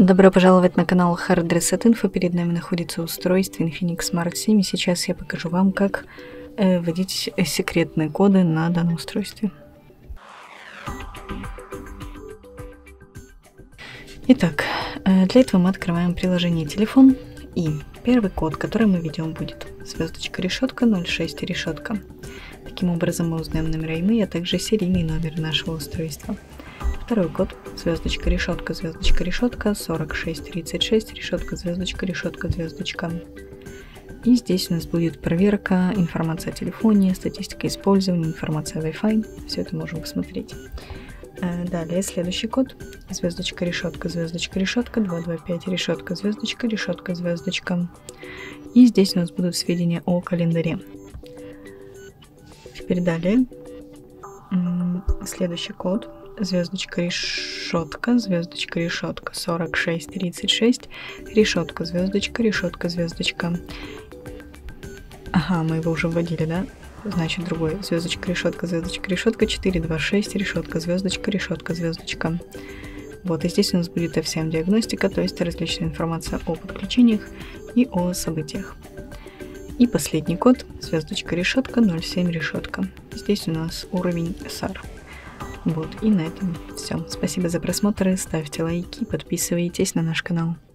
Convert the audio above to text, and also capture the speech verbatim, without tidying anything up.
Добро пожаловать на канал Hard Reset Info. Перед нами находится устройство Infinix Smart семь. И сейчас я покажу вам, как э, вводить секретные коды на данном устройстве. Итак, э, для этого мы открываем приложение телефон. И первый код, который мы введем, будет звездочка решетка ноль шесть решетка. Таким образом мы узнаем номера имей, а также серийный номер нашего устройства. Второй код звездочка решетка звездочка решетка сорок шесть тридцать шесть решетка звездочка решетка звездочка. И здесь у нас будет проверка, информация о телефоне, статистика использования, информация о Wi-Fi. Все это можем посмотреть. Далее следующий код звездочка решетка звездочка решетка два два пять решетка звездочка решетка звездочка. И здесь у нас будут сведения о календаре. Теперь далее следующий код звездочка решетка звездочка решетка сорок шесть тридцать шесть решетка звездочка решетка звездочка. Ага, мы его уже вводили, да? Значит, другой. Звездочка решетка звездочка решетка четыре два шесть решетка звездочка решетка звездочка. Вот, и здесь у нас будет эф семь диагностика, то есть различная информация о подключениях и о событиях. И последний код звездочка решетка ноль семь решетка. Здесь у нас уровень эс ар. Вот, и на этом все. Спасибо за просмотр, ставьте лайки, подписывайтесь на наш канал.